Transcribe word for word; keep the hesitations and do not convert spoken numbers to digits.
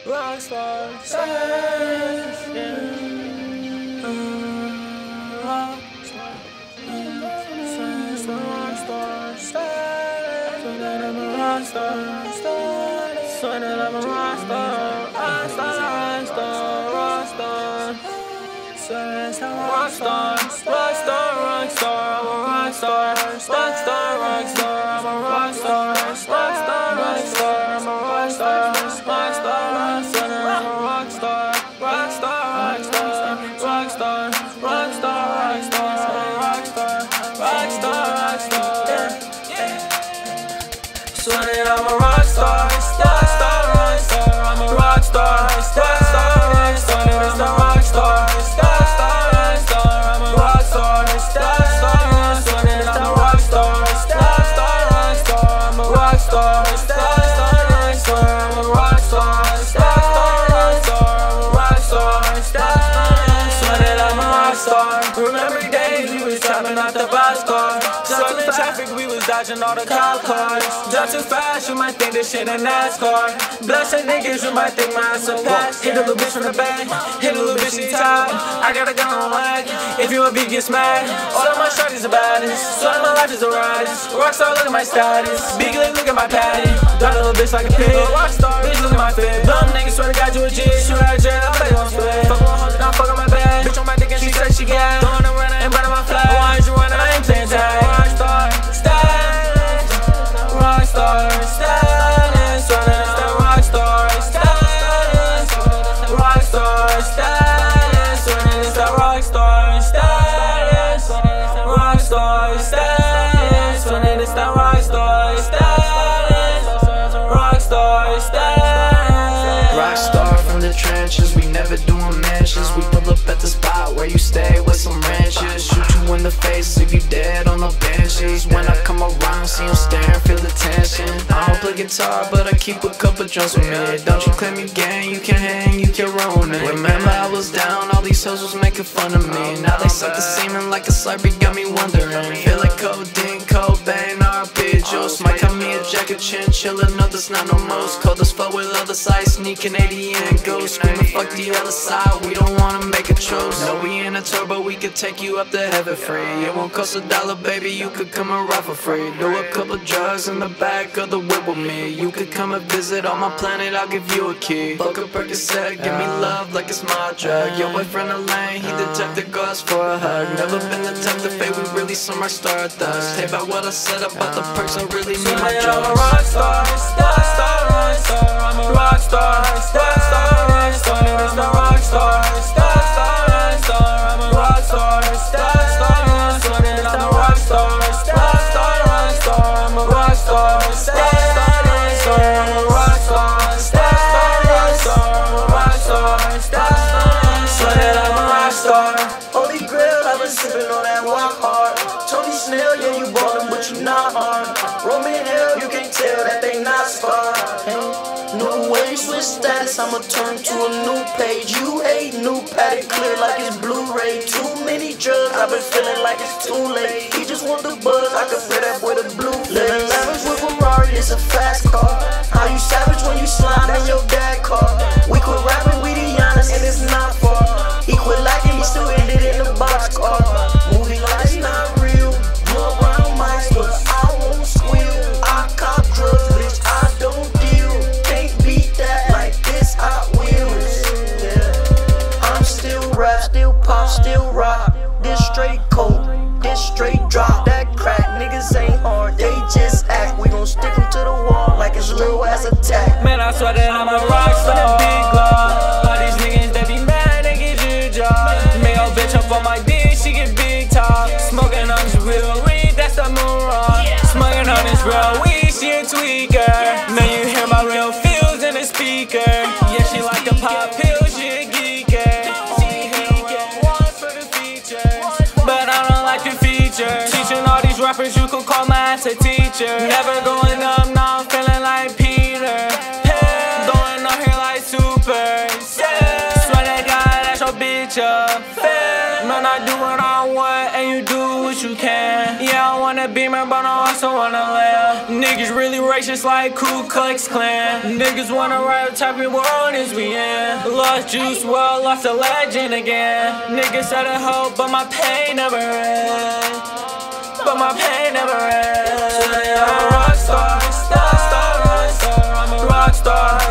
Rockstar status, yeah. Uh, rockstar, rockstar status. So that I'm a rockstar status. So that I'm a rockstar, rockstar, rockstar, rockstar. So that's a rockstar, rockstar, rockstar. I'm a rockstar, rockstar, rockstar. I'm a rockstar, rockstar, rockstar. I'm a rockstar, rockstar. Rockstar, rockstar, rockstar, rockstar, rockstar, rockstar, rockstar, rockstar, yeah. So that I'm a rockstar, star, star, rockstar. I'm a rockstar, star, star, rockstar. It's the rockstar, star, star, rockstar. I'm a rockstar, star, star, rockstar. It's the rockstar, star, star, rockstar. I'm a rockstar, star, star, rockstar. I'm a rockstar, star, remember days we was trapping out the box car. Stuck in traffic, we was dodging all the cop cars. Drive too fast, you might think this shit a NASCAR. Blessed niggas, you might think mine's a pass. Hit a little bitch from the back, hit a little bitch in top. I got a gun on lag, if you a beat, get smacked. All of my shorties are baddest, so all my life is a ride. Rockstar, look at my status. Big leg, look at my patty. Got a little bitch like a pig. Rockstar, bitch, look at my fit. Dumb niggas, swear to God, you a G. Shoot out of jail, I play on split. Fuck on hoes, now fuck on my bag. Bitch on my dick and she said she got. Throwing a runner and burning my flag. Why is you running? I ain't playing tag. Rockstar, status. Rockstar, status. Rockstar, status. Rockstar, status. It's the rockstar status. Rockstar status. It's the rockstar status. Rockstar status. Rockstar from the trenches, we never doing mansions. We pull up at the spot where you stay with some ranches. Shoot you in the face if you dead on the benches. When I come around, see them staring, feel the tension. I don't play guitar, but I keep a couple drums with me. Don't you claim you gang, you can hang, you can ruin it. Remember I was down, all these hoes was making fun of me. Now they suck the semen like a slurpee, got me wondering. Feel like codeine, Cobain, R P Juice. Might cut me a jacket, chinchilla, no that's not no most. Cold as fuck with other side, sneak Canadian ghost. Screaming fuck the other side, we don't wanna make a truce. No, we in a tour, but we could take you up to heaven free. It won't cost a dollar, baby, you could come and ride for free. Do a couple drugs in the back of the whip with me. You could come and visit on my planet, I'll give you a key. Fuck a Percocet, give me love like it's my drug. Your boyfriend Elaine, he the type that goes for a hug. Never been the type to fade, we really some our stardust. Hey, about what I said about the perks, I really need my drugs. I'm a rockstar, star, star, rockstar. I'm a rockstar, star, star, rockstar. It's the rockstar, star, star, rockstar. I'm a rockstar, star, star, rockstar. It's the rockstar, star, star, rockstar. I'm a rockstar, star, star, rockstar. I'm a rockstar, star, star, rockstar. I'm a rockstar, star, star. So that I'm a rockstar. Holy Grail, I've been sipping on that walk hard. Tony Snell, yeah, you ballin', but you not hard. Roman Hill, you can't tell that they not scarred. Hey, new way, switch status, I'ma turn to a new page. You hate new paddock, clear like it's Blu-ray. Too many drugs, I've been feeling like it's too late. He just want the buzz, I can play that boy the blue face. Living lavish with Ferrari, it's a fast car. How you savage when you slide in your dad car? We quit rapping, we the honest, and it's not far. He quit lacking, he still ended in the box car. Movie life's not real, blow around mics, but I won't squeal. I cop drugs, bitch, I don't deal. Can't beat that like this, Hot Wheels. Yeah. I'm still rap, still pop, still rock. This straight cold, this straight drop. That crack, niggas ain't hard, they just act. We gon' stick them to the wall like it's a little ass attack. Man, I swear that I'm a rockstar. Big glove. All these niggas, they be mad, they get you a job. Make your bitch up on my dick, she get big top. Smoking on this real weed, that's the moon rock. Smoking on this real weed, she a tweaker. Now you hear my real feels in the speaker. Yeah, she like the pop pills, she a geeker. Only hit her real once for the features, but I don't like the features. Teaching all these rappers, you could call my ass a teacher. Never going up, now I'm feeling like Peter. Going on here like super. Swear to God, that's your bitch up. Man, I do what I want and you do what you can. Yeah, I wanna be beamer, but I also wanna laugh. Niggas really racist like Ku Klux Klan. Niggas wanna ride the type of world as we in. Lost Juice WRLD, lost a legend again. Niggas said I hope, but my pain never ends. But my pain never ends. I'm a rock star, star, star, star. I'm a rock star.